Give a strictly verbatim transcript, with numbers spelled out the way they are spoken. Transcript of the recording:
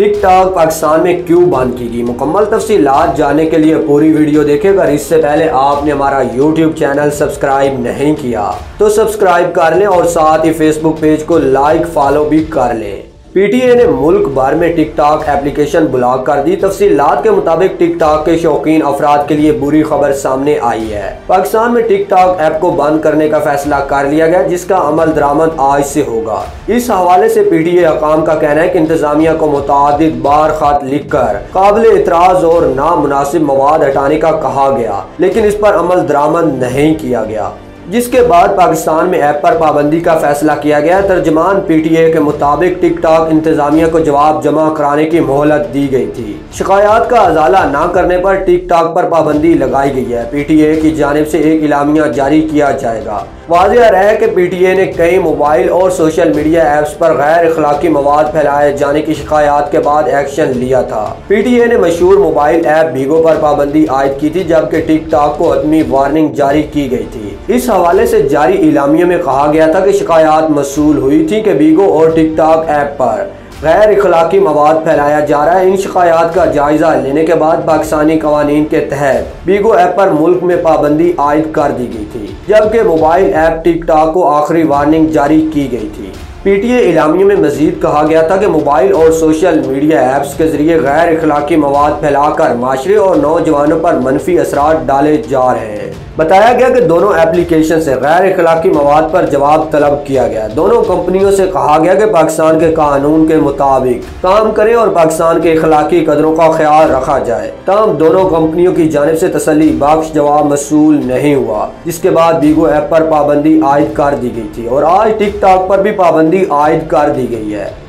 TikTok Pakistan में क्यों ban की गई, मुकम्मल तफसीलात जानने के लिए पूरी वीडियो देखेगा। इससे पहले आपने हमारा यूट्यूब चैनल सब्सक्राइब नहीं किया तो सब्सक्राइब कर लें और साथ ही फेसबुक पेज को लाइक फॉलो भी कर लें। पीटीए ने मुल्क भर में टिकटॉक एप्लीकेशन ब्लॉक कर दी। तफसीलात के मुताबिक टिकटॉक के शौकीन अफराद के लिए बुरी खबर सामने आई है। पाकिस्तान में टिकटॉक ऐप को बंद करने का फैसला कर लिया गया, जिसका अमल दरामद आज से होगा। इस हवाले से पीटीए हकाम का कहना है कि इंतजामिया को मुतादिद बार खत लिख कर काबिल इतराज और नामुनासिब मवाद हटाने का कहा गया, लेकिन इस पर अमल दरामद नहीं किया गया, जिसके बाद पाकिस्तान में ऐप पर पाबंदी का फैसला किया गया। तर्जमान पीटीए के मुताबिक टिकटॉक इंतजामिया को जवाब जमा कराने की मोहलत दी गई थी। शिकायत का अजाला न करने पर टिकटॉक पर पाबंदी लगाई गई है। पीटीए की जानिब से एक इलामिया जारी किया जाएगा। वाज़ेह रहे कि पीटीए ने कई मोबाइल और सोशल मीडिया ऐप्स पर गैर अखलाकी मवाद फैलाए जाने की शिकायत के बाद एक्शन लिया था। पीटीए ने मशहूर मोबाइल ऐप बीगो पर पाबंदी आयद की थी, जबकि टिकटॉक को हतमी वार्निंग जारी की गई थी। इस हवाले से जारी इलामिया में कहा गया था कि शिकायत मसूल हुई थी कि बीगो और टिकटॉक ऐप पर गैर इखलाकी मवाद फैलाया जा रहा है। इन शिकायत का जायजा लेने के बाद पाकिस्तानी कवानीन के तहत बीगो ऐप पर मुल्क में पाबंदी आयद कर दी गई थी, जबकि मोबाइल ऐप टिकटॉक को आखिरी वार्निंग जारी की गई थी। पीटीए इलामिया में मजीद कहा गया था कि मोबाइल और सोशल मीडिया ऐप्स के जरिए गैर इखलाकी मवाद फैलाकर माशरे और नौजवानों पर मनफी असरात डाले जा रहे हैं। बताया गया कि दोनों एप्लीकेशन से गैर इखलाकी मवाद पर जवाब तलब किया गया। दोनों कंपनियों से कहा गया कि पाकिस्तान के कानून के मुताबिक काम करें और पाकिस्तान के इखलाकी कदरों का ख्याल रखा जाए। तमाम दोनों कंपनियों की जानिब से तसल्ली बख्श जवाब मसूल नहीं हुआ, जिसके बाद बीगो ऐप पर पाबंदी आयद कर दी गई थी और आज टिकटॉक पर भी पाबंदी आयद कर दी गई है।